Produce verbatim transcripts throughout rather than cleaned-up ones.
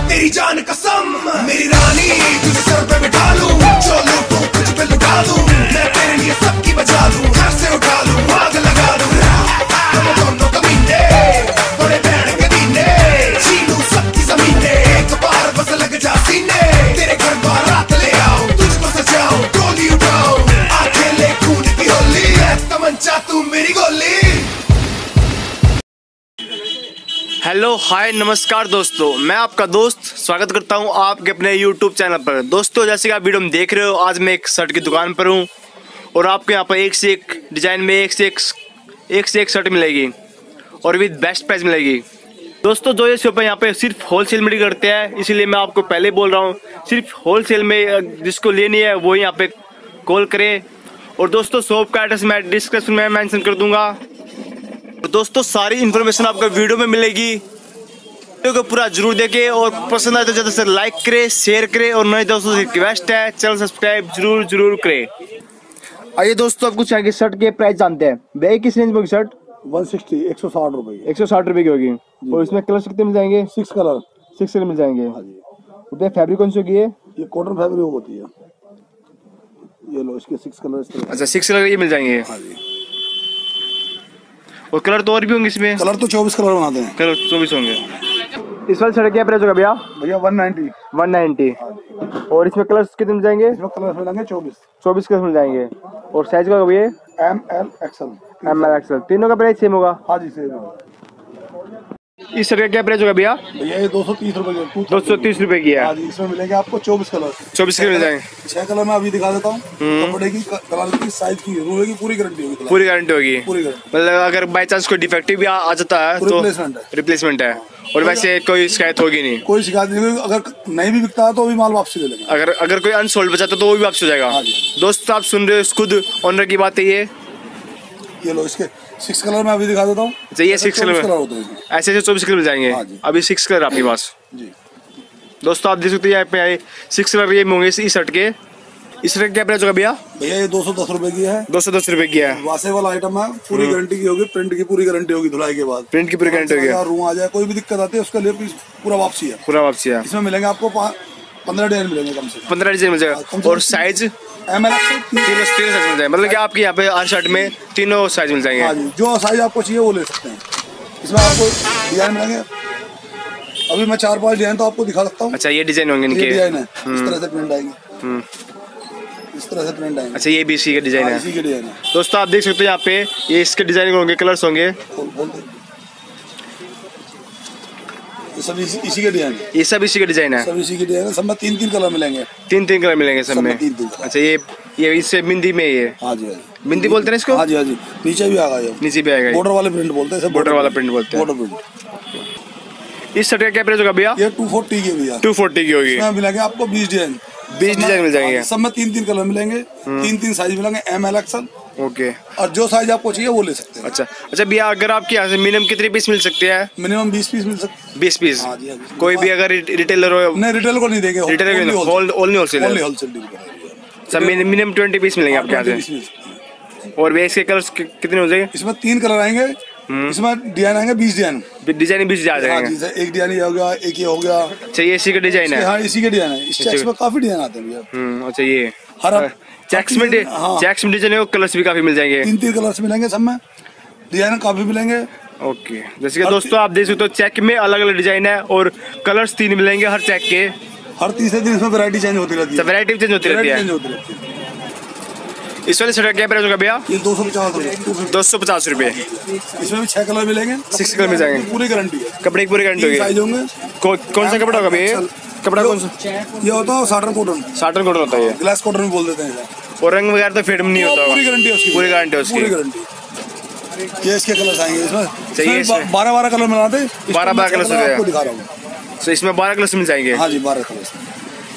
तेरी जान कसम मेरी रानी तुझे सर पे बिठा लूं, जो लूटूं तुझ पे लुटा दूं, मैं तेरे लिए सबकी बचा दूं, घर से उठा लूं आग लगा दूं, तुम दोनों कमीने बड़े बहन के दीने, छीनूं सबकी जमीने, एक बार बस लग जा सीने, तेरे घर बारात ले आओ, तुझको सजाऊं गोली उठाऊं, आंखें ले खून की होली, तमंचा तू मेरी गोली। हेलो हाय नमस्कार दोस्तों, मैं आपका दोस्त स्वागत करता हूं आपके अपने यूट्यूब चैनल पर। दोस्तों जैसे कि आप वीडियो में देख रहे हो, आज मैं एक शर्ट की दुकान पर हूं और आपको यहां पर एक से एक डिज़ाइन में एक से एक एक से एक शर्ट मिलेगी और विद बेस्ट प्राइस मिलेगी। दोस्तों जो ये शॉप है यहाँ पे सिर्फ होलसेल में करते हैं, इसीलिए मैं आपको पहले बोल रहा हूँ सिर्फ होलसेल में जिसको लेनी है वो यहाँ पे कॉल करे। और दोस्तों शॉप का एड्रेस मैं डिस्क्रिप्शन में मेंशन कर दूंगा। तो दोस्तों सारी इन्फॉर्मेशन आपको वीडियो में मिलेगी, वीडियो को पूरा जरूर देखें और पसंद आए तो ज़्यादा से लाइक करें, शेयर करें और नए दोस्तों से रिक्वेस्ट है चैनल सब्सक्राइब जरूर जरूर करें। आइए दोस्तों आप कुछ आगे शर्ट के प्राइस जानते हैं। भैया किस रेंज में होगी शर्ट? एक सौ साठ एक सौ साठ रुपए एक सौ साठ रुपए की होगी। और इसमें कलर कितने मिल जाएंगे? सिक्स कलर सिक्स कलर मिल जाएंगे। हाँ जी। भैया फैब्रिक कौन सी होगी? ये ये कॉटन फैब्रिक होती है। ये लो इसके सिक्स कलर। अच्छा सिक्स कलर ये मिल जाएंगे। हाँ जी। और कलर तो और भी होंगे इसमें? कलर तो चौबीस कलर बनाते हैं। कलर चौबीस होंगे। इस वाली शर्ट क्या प्राइस होगा भैया? भैया वन नाइन्टी वन नाइन्टी। और इसमें कलर कितने मिल जाएंगे? इसमें कलर मिलेंगे चौबीस चौबीस कलर मिल जाएंगे। और साइज का भैया? M L XL. M L XL तीनों का प्राइस सेम होगा? हाँ जी सेम होगा। इस शर्ट का क्या प्राइस होगा भैया? भैया ये दो सौ तीस रुपए की दो सौ तीस रुपए की है। हाँ जी। इसमें मिलेंगे आपको चौबीस कलर। चौबीस कलर मिल जाएंगे। छह कलर मैं अभी दिखा देता हूँ। कपड़े की कलर की साइज की रुए की पूरी गारंटी होगी। पूरी गारंटी होगी। पूरी गारंटी। मतलब अगर बाई चांस कोई डिफेक्टिव भी आ, आ जाता है तो रिप्लेसमेंट है। रिप्लेसमेंट है। और वैसे कोई शिकायत होगी नहीं? कोई शिकायत नहीं होगी। अगर नहीं भी बिकता है तो भी माल वापसी ले लेंगे। अगर अगर कोई अनसोल्ड बचाता तो वो भी वापस हो जाएगा। दोस्त आप सुन रहे हो, खुद ऑनर की बात है ये। ये लो इसके सिक्स कलर में अभी दिखा देता हूँ। चाहिए सिक्स कलर होते हैं ऐसे ऐसे चौबीस कलर मिल जाएंगे। अभी सिक्स कलर आपके पास जी। दोस्तों आप देख सकते हैं यहाँ पे आए सिक्स कलर ये होंगे इस शर्ट के। इस शर्ट क्या प्राइस होगा भैया? भैया ये दो सौ दस रुपए की है। दो सौ दस रुपए की है। वासे वाला आइटम है, पूरी गारंटी की होगी। प्रिंट की पूरी गारंटी होगी धुलाई के बाद। प्रिंट की पूरी गारंटी होगी। रूम आ जाए कोई भी दिक्कत आती है उसके लिए पूरा वापसी है। पूरा वापसी है। इसमें मिलेंगे आपको पंद्रह डिजाइन मिलेंगे कम से पंद्रह डिजाइन मिल जाएगा। और साइज एम एल तीनों तीनों साइज मिल जाएगा। मतलब कि आपके यहाँ पे हर शर्ट में तीनों साइज मिल जाएंगे। हाँ जी। जो साइज आपको चाहिए वो ले सकते हैं। इसमें आपको डिजाइन मिलेंगे। अभी मैं चार पांच डिजाइन तो आपको दिखा सकता हूँ। अच्छा ये डिजाइन होंगे इनके? डिजाइन है इस तरह से प्रिंट आएंगे। इस तरह से प्रिंट आएंगे। अच्छा ये भी इसी का डिजाइन है? इसी के डिजाइन है। दोस्तों आप देख सकते हो यहाँ पे ये इसके डिजाइन होंगे, कलर्स होंगे। ये सब इसी, इसी के डिजाइन है। ये सब इसी के डिजाइन है। सब इसी के डिजाइन है। सब में तीन तीन कलर मिलेंगे। तीन तीन कलर मिलेंगे सब में। तीन तीन। अच्छा ये ये इससे बिंदी में ये? हाँ जी हाँ जी। बिंदी बोलते हैं इसको? हाँ जी हाँ जी। नीचे भी आएगा ये। नीचे भी आएगा। बॉर्डर वाले प्रिंट बोलते हैं। बॉर्डर वाला प्रिंट बोलते हैं। Border print. इस शर्ट का क्या प्राइस होगा भैया? ये टू फोर्टी की भैया। टू फोर्टी की होगी। इसमें मिलेंगे आपको बीस डिजाइन। बीस डिजाइन मिल जाएंगे। सब में तीन तीन कलर मिलेंगे। तीन तीन साइज मिलेंगे एम एल एक्सएल। ओके। और जो साइज आपको चाहिए वो ले सकते हैं। अच्छा अच्छा भैया अगर आपके यहाँ से मिनिमम कितने पीस मिल सकते हैं? मिनिमम बीस पीस मिल सकते हैं। बीस पीस? हाँ जी हाँ जी। कोई भी अगर रिटेलर हो? नहीं रिटेल को नहीं देंगे। रिटेलर ओनली होलसेल सब मिनिमम ट्वेंटी पीस मिलेंगे आपके यहाँ से। और भैया इसके कलर्स कितने हो जाएंगे? इसमें तीन कलर आएंगे। इसमें डिजाइन आएंगे बीस डिजाइन। डिजाइन बीस आ जाएंगे। एक डिजाइन ये हो गया, एक ये हो गया। अच्छा ये इसी का डिजाइन है? हाँ इसी के डिजाइन है। इस चेक्स में काफी डिजाइन आते हैं भैया। अच्छा ये हर चेक्स में चेक्स में डिजाइन है, कलर्स भी काफी मिल जाएंगे। तीन तीन कलर्स मिलेंगे सब में। डिजाइन काफी मिलेंगे। ओके। जैसे कि दोस्तों आप देख सकते हो चेक में अलग अलग डिजाइन है और कलर्स तीन मिलेंगे हर चेक के। हर तीसरे दिन इसमें वैरायटी चेंज होती रहती है। वैरायटी चेंज होती रहती है। इस वाले शर्ट का क्या प्राइस होगा भैया? ये दो सौ पचास रुपए। दो सौ पचास रुपए। इसमें भी छह कलर मिलेंगे। सिक्स कलर मिल जाएंगे। पूरी गारंटी है। कपड़े की पूरी गारंटी होगी। साइज होंगे। कौन सा कपड़ा होगा भैया? कपड़ा कौन सा? ये होता है साटन कॉटन। साटन कॉटन होता है। ग्लास कॉटन भी बोल देते हैं। और रंग वगैरह तो फेड में नहीं होता? पूरी गारंटी है उसकी। पूरी गारंटी है उसकी। पूरी गारंटी। ये इसके कलर्स आएंगे इसमें। चाहिए बारह बारह कलर मिलाते हैं। बारह बारह कलर आपको दिखा रहा हूँ। तो इसमें बारह कलर मिल जाएंगे? हाँ जी बारह कलर।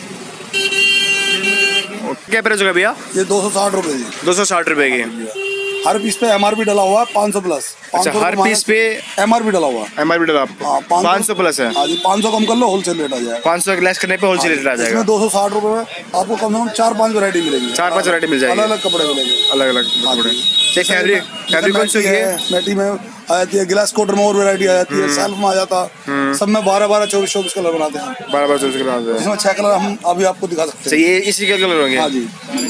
क्या प्राइस होगा भैया? ये दो सौ साठ रुपए की। दो सौ साठ रुपए की। हर पीस पे एमआरपी डला हुआ है पाँच सौ प्लस। अच्छा, हर पीस पे एमआरपी डला हुआ है। एमआरपी डला हाँ, पाँच सौ प्लस है। हाँ जी, पाँच सौ कम कर लो होलसेल रेट आ जाएगा। पाँच सौ लेस करने पे होलसेल रेट आ जाएगा। इसमें दो सौ साठ रुपए में आपको कम से कम चार पांच वैरायटी मिलेगी। चार पांच वैरायटी मिल जाएगी। अलग अलग कपड़े मिलेंगे, अलग अलग कपड़े। फैब्रिक फैब्रिक कौन सी है? मैटी में आ जाती है, ग्लास कोटर में और वैरायटी आ जाती है, सेल्फ में आ जाता है। सब में बारह बारह चौबीस चौबीस कलर बनाते हैं। बारह बारह चौबीस कलर बनाते हैं। इसमें छह कलर हम अभी आपको दिखा सकते हैं। ये इसी के कलर होंगे? हाँ जी।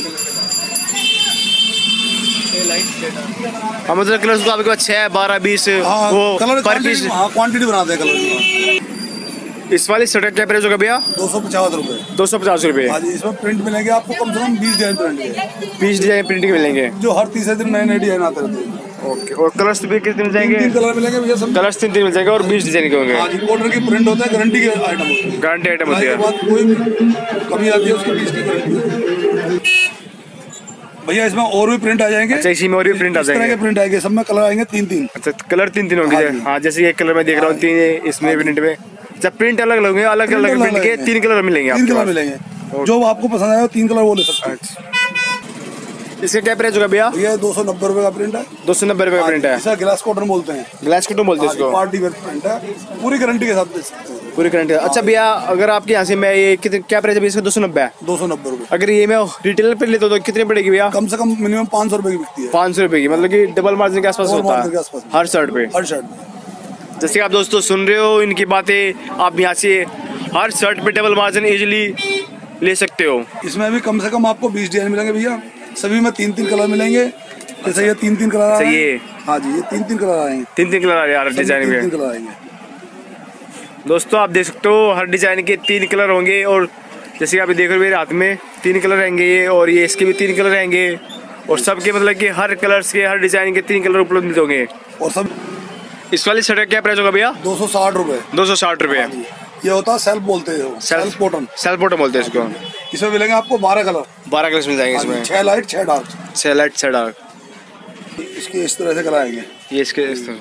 हाँ, मतलब कलर तो आपके पास छह बारह बीस हाँ, वो कलर पर पीस। हाँ, क्वांटिटी बनाते हैं कलर की। इस वाली शर्ट का क्या प्राइस होगा भैया? दो सौ पचास रुपए। दो सौ पचास रुपए। हाँ जी, इसमें प्रिंट मिलेंगे आपको कम से कम बीस डिजाइन प्रिंट के। बीस डिजाइन प्रिंट के मिलेंगे जो हर तीसरे दिन नए नए डिजाइन आते रहते हैं। ओके, और कलर्स भी कितने मिल जाएंगे? तीन कलर मिलेंगे भैया सब। कलर्स तीन तीन मिल जाएंगे और बीस डिजाइन के होंगे। हाँ जी, कॉर्डर की प्रिंट होता है, गारंटी के आइटम होते हैं। गारंटी आइटम होती है। के बाद कोई भी कमी आती है उसकी बीस की गारंटी। भैया इसमें और भी प्रिंट आ जाएंगे। अच्छा, इसी में और भी प्रिंट आ इस तरह जाएंगे। के प्रिंट आएंगे, सब में कलर आएंगे तीन तीन। अच्छा, कलर तीन तीन होंगे। हाँ जी। हाँ, जैसे एक कलर में देख रहा हूँ, तीन इसमें प्रिंट में। अच्छा, प्रिंट अलग अलग होंगे, अलग अलग प्रिंट प्रिंट अलग के हैं। तीन कलर मिलेंगे तीन आपके कलर पास। मिलेंगे, जो आपको पसंद आएगा तीन कलर वो ले सकते हैं। अच्छा, इसका क्या प्राइस होगा भैया? ये दो सौ नब्बे रुपए का प्रिंट है। दो सौ नब्बे रुपए का प्रिंट है। इसे ग्लास कॉटन बोलते हैं। ग्लास कॉटन बोलते हैं इसको। पार्टी वेयर प्रिंट है, पूरी गारंटी के साथ दे सकते हैं। पूरी करंट। अच्छा भैया, अगर आपके यहाँ से मैं ये कितने क्या प्राइस है इसका? दो सौ नब्बे है। दो सौ नब्बे रुपए। अगर ये मैं रिटेलर पे लेता हूँ तो कितने पड़ेगी भैया? कम से कम मिनिमम पाँच सौ रुपए की बिकती है। पाँच सौ रुपए की, मतलब कि डबल मार्जिन के आसपास डबल होता मार्जिन के है आसपास। हर शर्ट पे। हर शर्ट में। जैसे आप दोस्तों सुन रहे हो इनकी बातें, आप यहाँ से हर शर्ट पे डबल मार्जिन इजीली ले सकते हो। इसमें भी कम से कम आपको बीस डिजाइन मिलेंगे भैया, सभी में तीन तीन कलर मिलेंगे। जैसे ये तीन तीन कलर सही है। हाँ जी, ये तीन तीन कलर आएंगे। तीन तीन कलर आ रहे हैं डिजाइन तीन में। तीन कलर आएंगे दोस्तों आप देख सकते हो हर डिजाइन के तीन कलर होंगे, और जैसे कि आप देख रहे हो मेरे हाथ में तीन कलर रहेंगे ये, और ये इसके भी तीन कलर रहेंगे, और सबके मतलब कि हर कलर्स के हर डिजाइन के तीन कलर उपलब्ध होंगे। और सब इस वाली शर्ट का क्या प्राइस होगा भैया? दो सौ साठ रुपए। दो सौ साठ रुपए। ये होता है सेल्फ बोलते हैं, सेल्फ कॉटन। सेल्फ बॉटम बोलते हैं इसको। इसमें मिलेंगे आपको बारह कलर। बारह कलर्स मिल जाएंगे इसमें। छह लाइट छह डार्क। छह लाइट छह डार्क। इसके इस तरह से कलर आएंगे। ये इसके इस तरह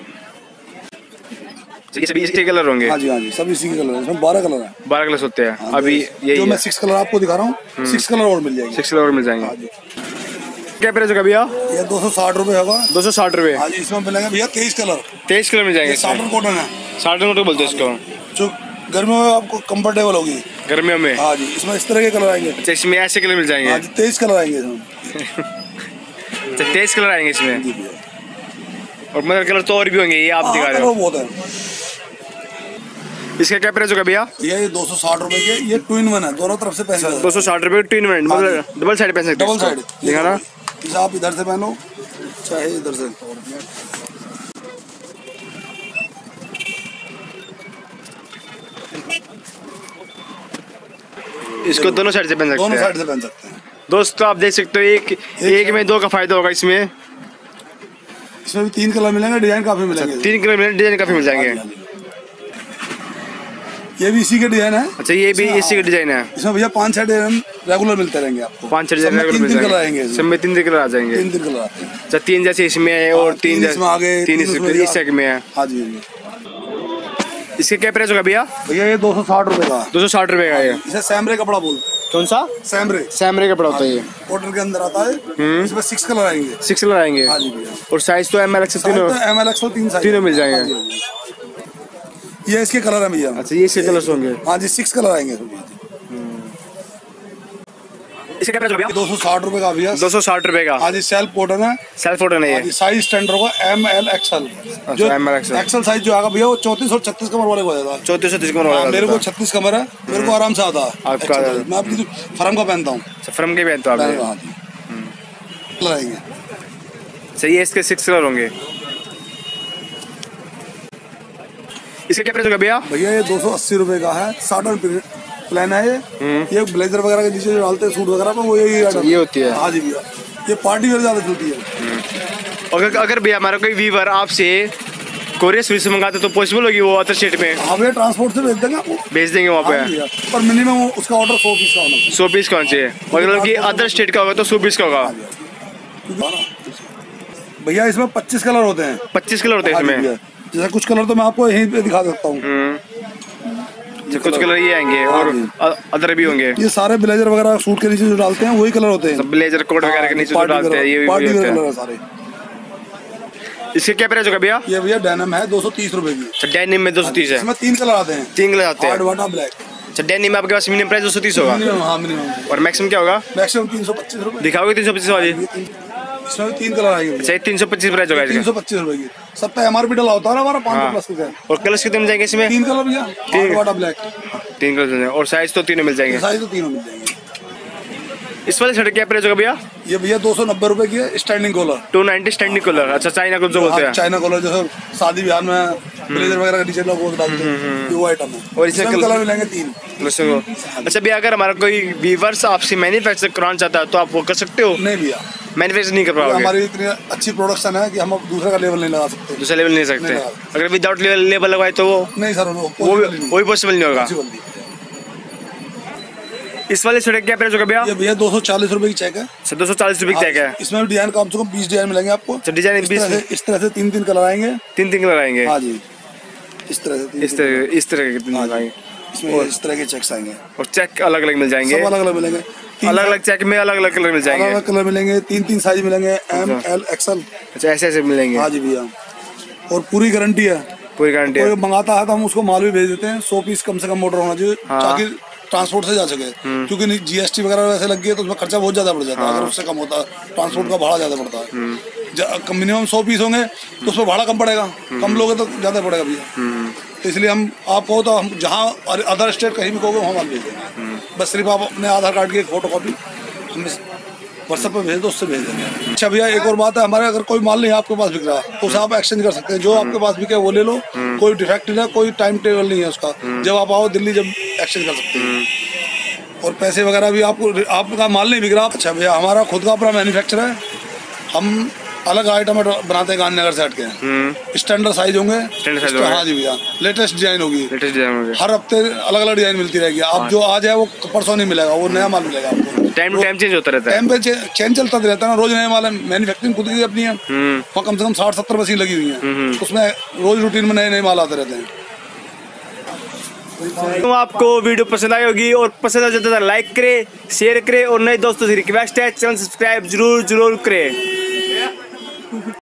ये सभी इसके कलर होंगे। हाँ जी, हाँ जी, सब इसी के कलर हैं। इसमें बारह कलर हैं। बारह कलर्स होते हैं। हाँ, अभी जो यही मैं सिक्स कलर आपको दिखा रहा हूँ, सिक्स कलर और मिल जाएंगे। सिक्स कलर मिल जाएंगे। हाँ जी। क्या प्राइस होगा भैया? ये दो सौ साठ रुपए होगा। दो सौ साठ रुपए। हाँ जी, इसमें मिलेंगे भैया तेईस कलर। तेईस कलर मिल जाएंगे। साटन कॉटन है। साटन कॉटन बोलते हैं इसको, जो गर्मियों में आपको कंफर्टेबल होगी। गर्मियों में। हाँ जी, इसमें इस तरह के कलर आएंगे। अच्छा, इसमें ऐसे कलर मिल हाँ जाएंगे। जी, तेईस कलर आएंगे इसमें। अच्छा, तेईस कलर आएंगे इसमें, जी भैया। और मगर कलर तो और भी होंगे, ये आप हाँ, दिखा रहे कलर हो। बहुत है। इसका क्या प्राइस होगा भैया? ये दो सौ साठ रुपए के, ये ट्विन वन है, दोनों तरफ से पहन सकते दो सौ साठ रुपए ट्विन मिनट, मतलब डबल साइड पहन सकते हैं। हैं डबल इसको। साइड देखा ना, जैसे आप इधर से पहनो चाहे इधर से। इसको दोनों साइड से पहन सकते दोनों हैं। साइड से पहन सकते हैं। दोस्तों आप देख सकते हो एक एक में दो का फायदा होगा इसमें। इसमें भी तीन कलर मिलेंगे, डिजाइन काफी मिलेंगे। तीन कलर मिलेंगे, डिजाइन काफी मिल जाएंगे। ये भी इसी के डिजाइन है। अच्छा, ये भी इसी का डिजाइन है। इसमें भैया पाँच छह डिजाइन रेगुलर मिलते रहेंगे आपको। पाँच छह सब में डिजाइन तीन मिल तीन कलर जाएंगे। आएंगे। सब में तीन तीन कलर आ जाएंगे। तीन तीन कलर आते हैं। अच्छा, तीन जैसे इसमें है और हाँ, तीन तीन इसमें आ गए, तीन तीन इस उसमें इस सेग में है। हाँ जी, हाँ जी। इसके क्या प्राइस होगा भैया? भैया ये दो सौ साठ रुपए का। दो सौ साठ रुपए का। ये इसे सैमरे कपड़ा बोलते हैं। कौन सा? सैमरे सैमरे कपड़ा होता है ये। कॉटन के अंदर आता है। इसमें सिक्स कलर आएंगे। सिक्स कलर आएंगे। हाँ जी भैया। और साइज तो एम एल एक्स तीनों एम एल एक्सएल तीन साइज तीनों मिल जाएंगे। हाँ जी, हाँ जी। ये इसके कलर है भैया। अच्छा, ये इसके कलर्स होंगे। हाँ जी, सिक्स कलर आएंगे भैया। इसका क्या प्राइस होगा भैया? दो सौ साठ रुपए का भैया। दो सौ साठ रुपए का। हाँ जी, सेल्फ कॉटन है। सेल्फ फोटो नहीं हाँ है। जी, साइज स्टैंडर्ड होगा एम एल एक्सएल। जो M L XL XL size जो आएगा भैया वो चौंतीस और छत्तीस कमर वाले को आ जाता है। चौतीस सौ तीस कमर हाँ, वाला मेरे को छत्तीस कमर है, मेरे को आराम से आता है। आपका एक्सल साइज। मैं अपनी फर्म का पहनता हूँ। फ्रम के पहनते हो आप ये? हाँ जी, कलर आएंगे। सही है, इसके सिक्स कलर होंगे। इसका क्या प्राइस होगा भैया? भैया ये दो सौ अस्सी रुपए का है। साटन प्लान है ये। ये ब्लेजर वगैरह के नीचे जो डालते हैं सूट वगैरह पे वो यही आइटम ये होती है। हाँ जी भैया, ये पार्टी वेयर ज्यादा चलती है। अगर अगर भैया हमारा कोई वीवर आपसे कोरियर सर्विस से मंगाते तो पॉसिबल होगी वो अदर स्टेट में? हाँ भैया, ट्रांसपोर्ट से भेज देंगे आपको। भेज देंगे वहाँ हाँ पे। भैया, पर मिनिमम उसका ऑर्डर सौ पीस का होना चाहिए। सौ पीस कौन से है? मतलब कि अदर स्टेट का होगा तो सौ पीस का होगा। भैया इसमें पच्चीस कलर होते हैं। पच्चीस कलर होते हैं हाँ जी इसमें। भैया, जैसे कुछ कलर तो मैं आपको यहीं पे दिखा सकता हूँ। अच्छा, कुछ कलर ये आएंगे और अदर भी होंगे। ये सारे ब्लेजर वगैरह सूट के नीचे जो डालते हैं वही कलर होते हैं। ब्लेजर कोट वगैरह के नीचे जो पार्टी डालते हैं ये भी पार्टी होते वेयर हैं। कलर है सारे। इसके क्या प्राइस होगा भैया? ये भैया डेनिम है दो सौ तीस रुपए की। अच्छा डेनिम में दो सौ तीस है। इसमें तीन कलर आते हैं। तीन कलर आते हैं। हार्ड वाटा ब्लैक। अच्छा डेनिम में आपके पास मिनिमम प्राइस दो सौ तीस होगा। मिनिमम, हाँ मिनिमम। और मैक्सिमम क्या होगा? मैक्सिमम तीन सौ पच्चीस रुपए। दिखाओगे तीन सौ पच्चीस वाली? इसमें भी तीन कलर आएंगे। अच्छा तीन सौ पच्चीस प्राइस होगा तीन इसका। सौ पच्चीस रुपए की। सब पे एमआरपी डला होता है ना हमारा पाँच सौ प्लस का। और कलर्स कितने मिल जाएंगे इसमें? तीन कलर भैया। हार्ड वाटा ब्लैक। तीन कलर मिल जाएंगे और साइज तो तीनों मिल जाएंगे। साइज तो तीनों मिल जाएंगे। इस वाले शर्ट क्या प्राइस होगा भैया? ये भैया दो सौ नब्बे रुपए की है standing collar. Two ninety standing collar. अच्छा चाइना को जो बोलते हैं। चाइना कॉलर जैसे शादी ब्याह में ब्लेजर वगैरह का नीचे लोग वो डालते हैं, वो आइटम है। और इसमें इसमें कलर मिलेंगे तीन। अच्छा भैया अगर हमारा कोई व्यूअर्स आपसे मैन्युफैक्चर कराना चाहता है तो आप वो कर सकते हो? नहीं भैया, मैन्युफैक्चर नहीं कर पाओगे। हमारी इतनी अच्छी प्रोडक्शन है कि हम अब दूसरे का लेवल नहीं लगा सकते। दूसरा लेवल नहीं सकते। अगर विदाउट लेवल लगवाए तो वो नहीं सर, वो वो भी पॉसिबल नहीं होगा। इस वाले शर्ट क्या प्राइस होगा भैया? ये भैया दो सौ चालीस रुपए की चेक है। दो सौ चालीस रुपए की चेक है। इसमें भी डिजाइन कम से कम बीस डिजाइन मिलेंगे आपको। डिजाइन इस तरह से इस तरह से तीन तीन कलर आएंगे। तीन तीन कलर आएंगे। हाँ जी, इस तरह से इस तरह इस तरह के तीन आएंगे। इसमें इस तरह के चेक्स आएंगे और चेक अलग अलग मिल जाएंगे। सब अलग अलग मिलेंगे। अलग अलग चेक में अलग अलग कलर मिल जाएंगे। अलग अलग कलर मिलेंगे। तीन तीन साइज मिलेंगे, एम एल एक्सएल। अच्छा ऐसे ऐसे मिलेंगे। हाँ जी भैया, और पूरी गारंटी है। पूरी गारंटी है। कोई मंगाता है तो हम उसको माल भी भेज देते हैं। सौ पीस कम से कम ऑर्डर होना चाहिए ताकि ट्रांसपोर्ट से जा सके, क्योंकि जीएसटी वगैरह वैसे लग गई है तो उसमें खर्चा बहुत ज्यादा बढ़ जाता है। अगर उससे कम होता है ट्रांसपोर्ट का भाड़ा ज्यादा पड़ता है। मिनिमम सौ पीस होंगे तो उसमें भाड़ा कम पड़ेगा, कम लोगे तो ज्यादा पड़ेगा भैया। तो इसलिए हम आप कहो तो हम जहाँ अदर स्टेट कहीं भी कहोगे वहाँ माल भेज देंगे। बस सिर्फ आप अपने आधार कार्ड की एक फोटो कॉपी हमें व्हाट्सएप पे भेज दो, उससे भेज देंगे। अच्छा भैया एक और बात है, हमारे अगर कोई माल नहीं आपके पास बिक रहा तो उसे आप एक्सचेंज कर सकते हैं। जो आपके पास बिके वो ले लो, कोई डिफेक्ट नहीं है, कोई टाइम टेबल नहीं है उसका। जब आप आओ दिल्ली जब एक्सचेंज कर सकते हैं। और पैसे वगैरह भी आपको, आपका माल नहीं बिक रहा। अच्छा भैया हमारा खुद का अपना मैन्युफैक्चर है। हम अलग आइटम बनाते हैं गांधीनगर से हटके। स्टैंडर्ड साइज होंगे। हाँ जी भैया, लेटेस्ट डिजाइन होगी। लेटेस्ट डिजाइन होगी। हर हफ्ते अलग अलग डिजाइन मिलती रहेगी। आप जो आज है वो परसों नहीं मिलेगा, वो नया माल मिलेगा आपको। टाइम टू टाइम चेंज होता रहता है। टाइम पे चेंज चलता रहता है ना, रोज नया माल है। मैन्युफैक्चरिंग खुद की अपनी है, वहाँ कम से कम साठ सत्तर मशीन लगी हुई है। उसमें रोज रूटीन में नए नए माल आते रहते हैं। तो आपको वीडियो पसंद आई होगी और पसंद आ जाता है लाइक करे, शेयर करे और नए दोस्तों से रिक्वेस्ट है चैनल सब्सक्राइब जरूर जरूर करे।